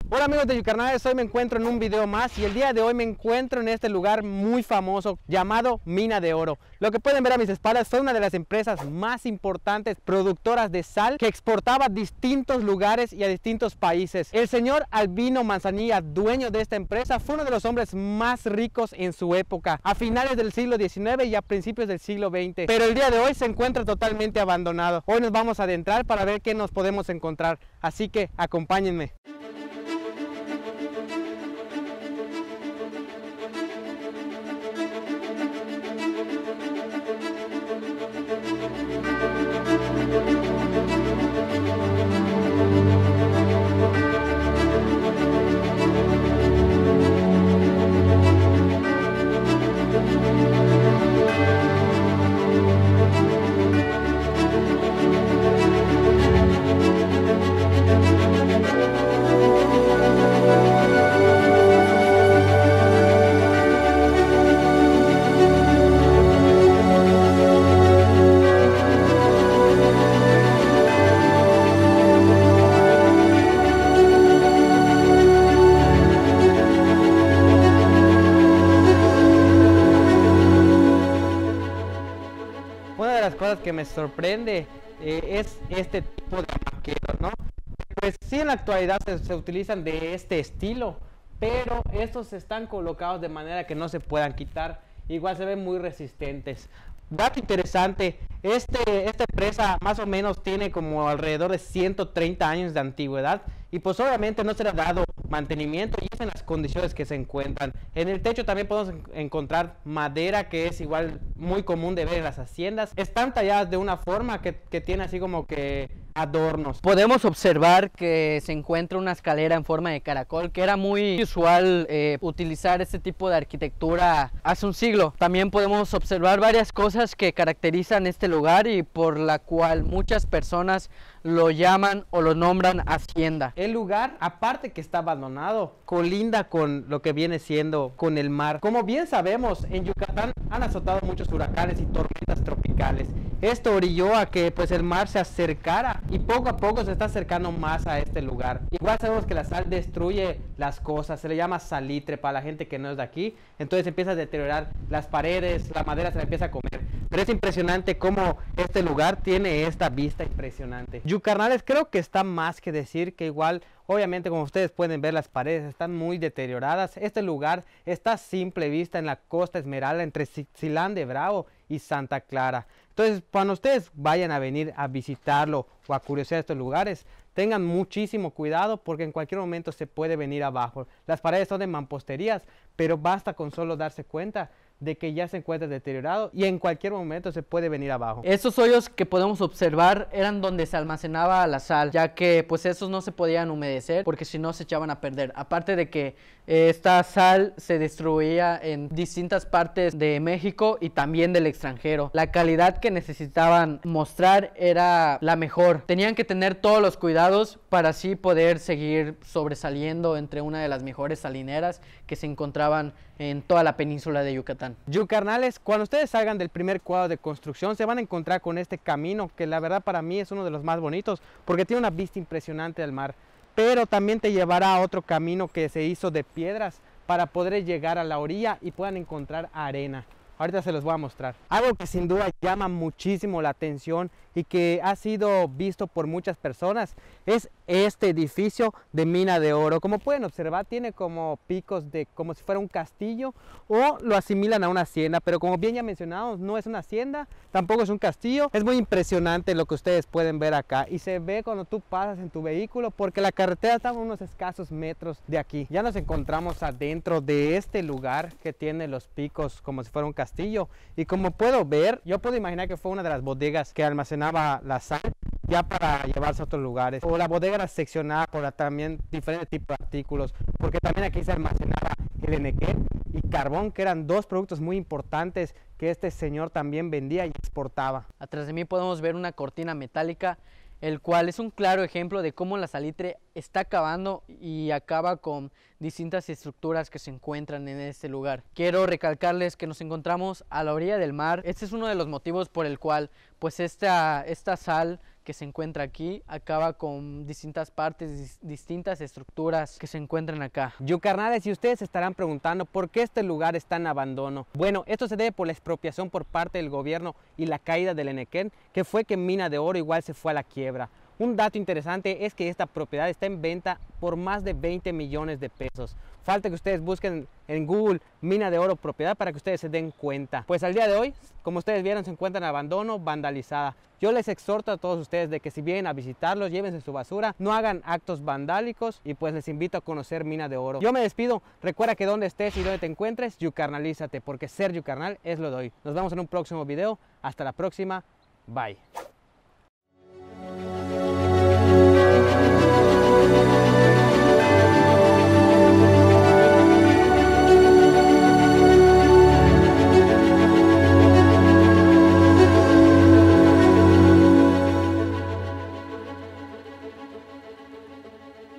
Hola amigos de Yucarnales, hoy me encuentro en un video más y el día de hoy me encuentro en este lugar muy famoso llamado Mina de Oro. Lo que pueden ver a mis espaldas fue una de las empresas más importantes productoras de sal que exportaba a distintos lugares y a distintos países. El señor Albino Manzanilla, dueño de esta empresa, fue uno de los hombres más ricos en su época, a finales del siglo XIX y a principios del siglo XX. Pero el día de hoy se encuentra totalmente abandonado. Hoy nos vamos a adentrar para ver qué nos podemos encontrar, así que acompáñenme. Una de las cosas que me sorprende es este tipo de maqueros, ¿no? Pues sí, en la actualidad se utilizan de este estilo, pero estos están colocados de manera que no se puedan quitar. Igual se ven muy resistentes. Dato interesante, esta empresa más o menos tiene como alrededor de 130 años de antigüedad y pues obviamente no se le ha dado mantenimiento y es en las condiciones que se encuentran. En el techo también podemos encontrar madera, que es igual muy común de ver en las haciendas. Están talladas de una forma que tiene así como que adornos. Podemos observar que se encuentra una escalera en forma de caracol, que era muy usual utilizar este tipo de arquitectura hace un siglo. También podemos observar varias cosas que caracterizan este lugar y por la cual muchas personas lo llaman o lo nombran hacienda. El lugar, aparte que está abandonado, colinda con lo que viene siendo con el mar. Como bien sabemos, en Yucatán han azotado muchos huracanes y tormentas tropicales. Esto orilló a que pues el mar se acercara y poco a poco se está acercando más a este lugar. Igual sabemos que la sal destruye las cosas, se le llama salitre para la gente que no es de aquí, entonces empieza a deteriorar las paredes, la madera se la empieza a comer. Pero es impresionante cómo este lugar tiene esta vista impresionante. Yucarnales, creo que está más que decir que igual, obviamente como ustedes pueden ver, las paredes están muy deterioradas. Este lugar está a simple vista en la Costa Esmeralda entre Silán de Bravo y Santa Clara. Entonces, cuando ustedes vayan a venir a visitarlo o a curiosear estos lugares, tengan muchísimo cuidado porque en cualquier momento se puede venir abajo. Las paredes son de mamposterías, pero basta con solo darse cuenta de que ya se encuentra deteriorado y en cualquier momento se puede venir abajo. Estos hoyos que podemos observar eran donde se almacenaba la sal, ya que pues esos no se podían humedecer porque si no se echaban a perder. Aparte de que esta sal se destruía en distintas partes de México y también del extranjero. La calidad que necesitaban mostrar era la mejor. Tenían que tener todos los cuidados para así poder seguir sobresaliendo entre una de las mejores salineras que se encontraban en toda la península de Yucatán. Yucarnales, cuando ustedes salgan del primer cuadro de construcción se van a encontrar con este camino que la verdad para mí es uno de los más bonitos porque tiene una vista impresionante del mar, pero también te llevará a otro camino que se hizo de piedras para poder llegar a la orilla y puedan encontrar arena. Ahorita se los voy a mostrar. Algo que sin duda llama muchísimo la atención y que ha sido visto por muchas personas es este edificio de Mina de Oro. Como pueden observar, tiene como picos de como si fuera un castillo o lo asimilan a una hacienda, pero como bien ya mencionamos, no es una hacienda, tampoco es un castillo. Es muy impresionante lo que ustedes pueden ver acá y se ve cuando tú pasas en tu vehículo porque la carretera está a unos escasos metros de aquí. Ya nos encontramos adentro de este lugar que tiene los picos como si fuera un castillo y como puedo ver, yo puedo imaginar que fue una de las bodegas que almacenaba la sal ya para llevarse a otros lugares, o la bodega era seccionada por también diferentes tipos de artículos, porque también aquí se almacenaba el enequén y carbón, que eran dos productos muy importantes que este señor también vendía y exportaba. Atrás de mí podemos ver una cortina metálica, el cual es un claro ejemplo de cómo la salitre está acabando y acaba con distintas estructuras que se encuentran en este lugar. Quiero recalcarles que nos encontramos a la orilla del mar. Este es uno de los motivos por el cual pues esta sal que se encuentra aquí acaba con distintas partes, distintas estructuras que se encuentran acá. Carnales, y ustedes se estarán preguntando por qué este lugar está en abandono. Bueno, esto se debe por la expropiación por parte del gobierno y la caída del Enequén, que fue que Mina de Oro igual se fue a la quiebra. Un dato interesante es que esta propiedad está en venta por más de 20 millones de pesos. Falta que ustedes busquen en Google Mina de Oro propiedad para que ustedes se den cuenta. Pues al día de hoy, como ustedes vieron, se encuentra en abandono, vandalizada. Yo les exhorto a todos ustedes de que si vienen a visitarlos, llévense su basura, no hagan actos vandálicos y pues les invito a conocer Mina de Oro. Yo me despido, recuerda que donde estés y donde te encuentres, yucarnalízate, porque ser yucarnal es lo de hoy. Nos vemos en un próximo video, hasta la próxima, bye.